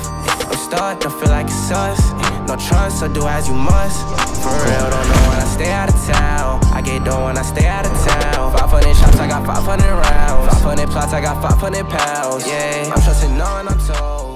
myself. I'm stuck, don't feel like it's us. No trust, so do as you must. For real, don't know when I stay out of town. I get dough when I stay out of town. 500 shots, I got 500 rounds. 500 plots, I got 500 pounds. Yeah, I'm trusting, knowing I'm told.